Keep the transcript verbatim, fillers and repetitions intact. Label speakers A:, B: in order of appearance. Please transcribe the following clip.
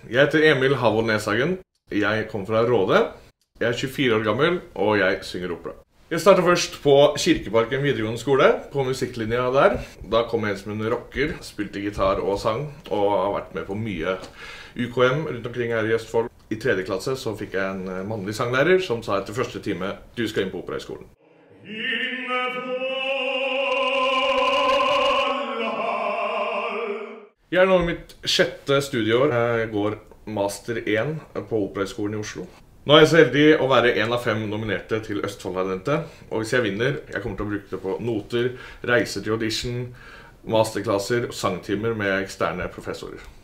A: Jeg heter Emil Havol Neshagen. Jeg kommer fra Råde. Jeg er tjuefire år gammel, og jeg synger opera. Jeg startet først på Kirkeparken videregående skole, på musikklinja der. Da kom jeg inn som en rocker, spilte gitar og sang, og har vært med på mye U K M rundt omkring her i Østfold. I tredje klasse så fikk jeg en mannlig sanglærer som sa etter første time, du skal inn på Operahøgskolen. Jeg er nå i mitt sjette studieår. Jeg går master én på Operahøgskolen i Oslo. Nå er jeg så heldig å være en av fem nominerte til Østfold-talentet. Og hvis jeg vinner, jeg kommer til å bruke det på noter, reiser til audition, masterklasser og sangtimer med eksterne professorer.